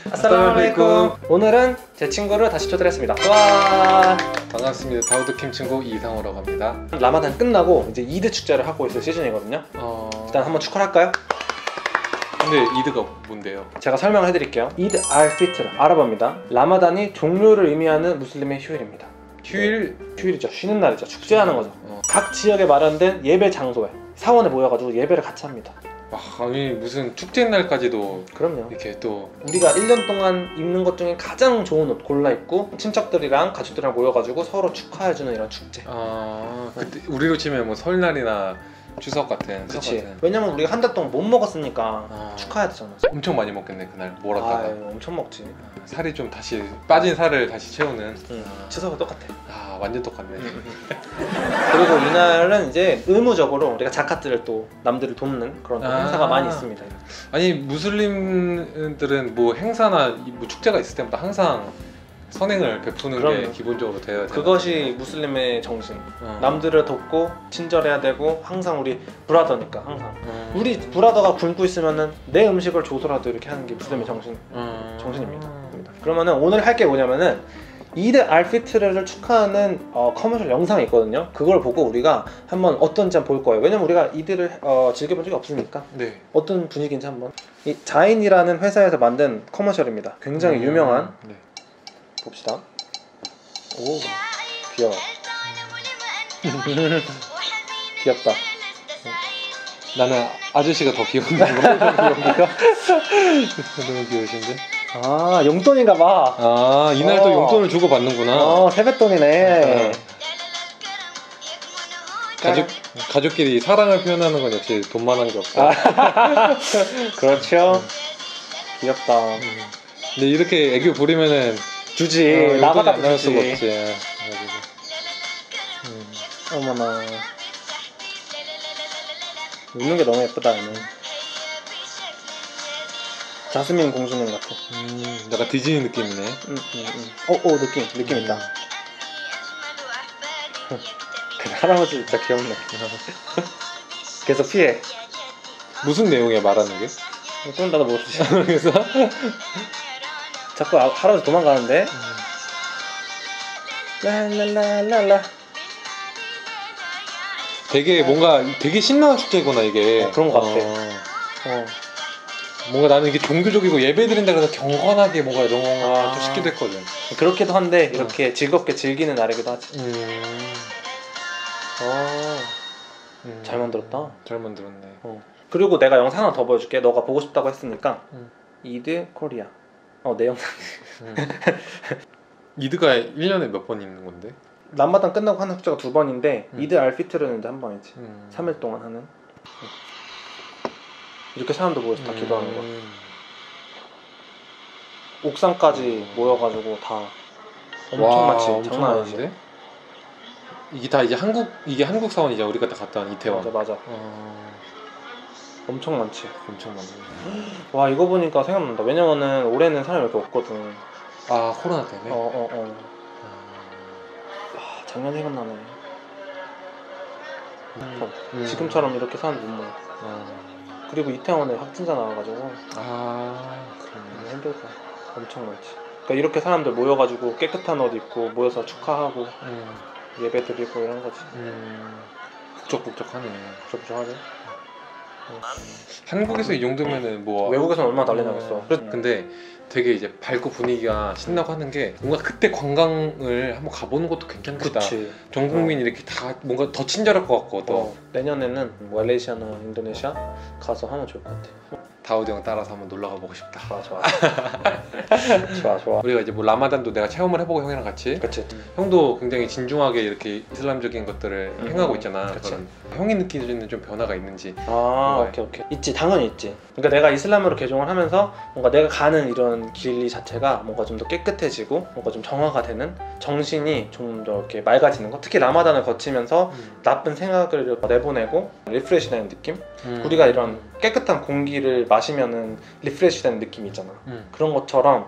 아살라말레이쿰. 오늘은 제 친구를 다시 초대했습니다. 와, 반갑습니다. 다우드킴 친구 이상호라고 합니다. 라마단 끝나고 이제 이드 축제를 하고 있을 시즌이거든요. 일단 한번 축하를 할까요? 근데 이드가 뭔데요? 제가 설명을 해드릴게요. 이드 알피트르, 아랍어입니다. 라마단이 종료를 의미하는 무슬림의 휴일입니다. 휴일이죠. 쉬는 날이죠. 축제하는 거죠. 각 지역에 마련된 예배 장소에 사원에 모여가지고 예배를 같이 합니다. 아니 무슨 축제 날까지도 그럼요. 이렇게 또 우리가 1년 동안 입는 것 중에 가장 좋은 옷 골라 입고 친척들이랑 가족들이랑 모여가지고 서로 축하해주는 이런 축제. 그때 우리로 치면 뭐 설날이나 추석 같은. 그치. 왜냐면 우리가 한 달 동안 못 먹었으니까 축하해야 되잖아. 엄청 많이 먹겠네 그날 몰았다가. 엄청 먹지. 살이 좀 다시 빠진 살을 다시 채우는. 추석은 똑같아. 완전 똑같네. 그리고 이날은 이제 의무적으로 우리가 자카트를 또 남들을 돕는 그런 행사가 많이 있습니다. 아니 무슬림들은 뭐 행사나 뭐 축제가 있을 때마다 항상 선행을 베푸는 게 기본적으로 돼야 돼요. 그것이 무슬림의 정신. 남들을 돕고 친절해야 되고 항상 우리 브라더니까 항상 우리 브라더가 굶고 있으면은 내 음식을 줘서라도 이렇게 하는 게 무슬림의 정신입니다. 그러면은 오늘 할 게 뭐냐면은 이드 알피트르를 축하하는 커머셜 영상이 있거든요. 그걸 보고 우리가 한번 어떤지 한번 볼 거예요. 왜냐면 우리가 이드를 즐겨본 적이 없으니까. 네. 어떤 분위기인지 한번. 이 자인이라는 회사에서 만든 커머셜입니다. 굉장히 유명한. 네. 봅시다. 오, 귀여워. 귀엽다. 나는 아저씨가 더 귀여운데. 여기가? 너무 귀여우신데? 용돈인가 봐. 이날도 용돈을 주고 받는구나. 세뱃돈이네. 가족끼리 사랑을 표현하는 건 역시 돈만한 게 없다. 그렇죠. 귀엽다. 근데 이렇게 애교 부리면은 주지. 나가다 나올 수가 없지. 어머나. 웃는 게 너무 예쁘다. 얘는. 자스민 공주님 같아. 약간 디즈니 느낌이네. 느낌 있다. 할아버지 진짜 귀엽네. 계속 피해. 무슨 내용이야 말하는 게? 그건 나도 모르지. 그래서 자꾸 할아버지 도망가는데. 랄랄랄랄라. 되게 뭔가 되게 신나는 축제구나 이게. 그런 것 같아. 뭔가 나는 이게 종교적이고 예배 드린다 그래서 경건하게 뭔가 이런 거 좀 싶기도 했거든. 그렇기도 한데 이렇게 즐겁게 즐기는 날이기도 하지. 잘 만들었다. 잘 만들었네. 그리고 내가 영상 하나 더 보여줄게. 너가 보고 싶다고 했으니까. 이드 코리아. 내 영상. 이드가 1년에 몇 번 있는 건데? 라마단 끝나고 하는 축제가 2번인데 이드 알피트르는 이제 한 번이지. 3일 동안 하는. 이렇게 사람들 모여서 다 기도하는 거. 옥상까지 모여가지고 다 엄청 많지. 장난 아니지. 이게 다 이제 한국 사원이죠. 우리가 다 갔다 온 이태원. 맞아. 엄청 많지. 엄청 많네. 와, 이거 보니까 생각난다. 왜냐면은 올해는 사람이 이렇게 없거든. 코로나 때문에? 작년 생각나네. 지금처럼 이렇게 사람들 못 모여. 그리고 이태원에 확진자 나와가지고 그러네. 힘들 거야. 엄청 많지. 그러니까 이렇게 사람들 모여가지고 깨끗한 옷 입고 모여서 축하하고 예배 드리고 이런 거지. 북적북적하네. 북적북적하지. 한국에서 이 정도면은 뭐 외국에서는 얼마나 난리 나겠어. 근데 되게 이제 밝고 분위기가 신나고 하는 게 뭔가 그때 관광을 한번 가보는 것도 괜찮겠다. 전 국민이 이렇게 다 뭔가 더 친절할 것 같고 또 내년에는 말레이시아나 인도네시아 가서 하면 좋을 것 같아. 다우드 형 따라서 한번 놀러 가보고 싶다. 좋아. 우리가 이제 뭐 라마단도 내가 체험을 해보고 형이랑 같이. 그치. 형도 굉장히 진중하게 이렇게 이슬람적인 것들을 행하고 있잖아. 그런 형이 느끼는 좀 변화가 있는지. 오케이. 있지, 당연히 있지. 그러니까 내가 이슬람으로 개종을 하면서 뭔가 내가 가는 이런 길 자체가 뭔가 좀 더 깨끗해지고 뭔가 좀 정화가 되는, 정신이 좀 더 이렇게 맑아지는 거. 특히 라마단을 거치면서 나쁜 생각을 내보내고 리프레시 되는 느낌. 우리가 이런 깨끗한 공기를 마시면은 리프레시 되는 느낌이 있잖아. 그런 것처럼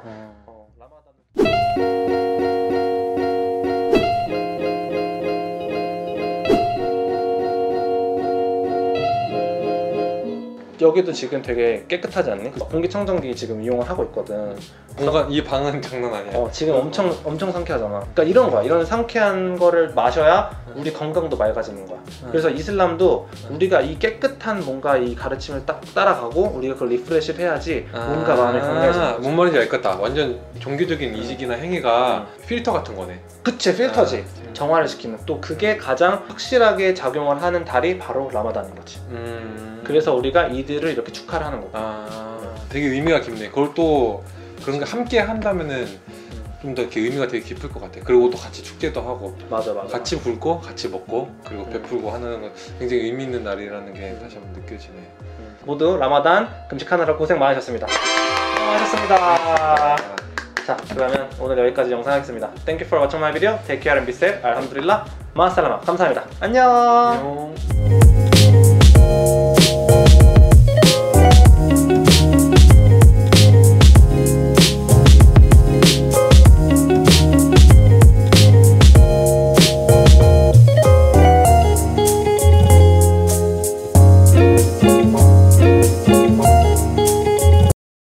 여기도 지금 되게 깨끗하지 않니? 공기청정기 지금 이용을 하고 있거든. 뭔가 이 방은 장난 아니야. 지금 엄청 상쾌하잖아. 그러니까 이런 거야. 이런 상쾌한 거를 마셔야 우리 건강도 맑아지는 거야. 그래서 이슬람도 우리가 이 깨끗한 뭔가 이 가르침을 딱 따라가고 우리가 그걸 리프레시를 해야지 뭔가 마음이 건강해지는 거지. 뭔 말인지 알겠다. 완전 종교적인 이직이나 행위가 필터 같은 거네. 그치, 필터지. 정화를 시키는. 또 그게 가장 확실하게 작용을 하는 달이 바로 라마단인 거지. 그래서 우리가 이들을 이렇게 축하를 하는 거고. 되게 의미가 깊네. 그걸 또 그런 거 함께 한다면은 좀 더 이렇게 의미가 되게 깊을 것 같아. 그리고 또 같이 축제도 하고 맞아. 같이 불고 같이 먹고 그리고 베풀고 하는 건 굉장히 의미 있는 날이라는 게 다시 한번 느껴지네. 모두 라마단 금식하느라 고생 많으셨습니다. 수고하셨습니다. 자, 그러면 오늘 여기까지 영상 하겠습니다. Thank you for watching my video. Take care and be safe. 알함두릴라. 마살라마. 감사합니다. 안녕.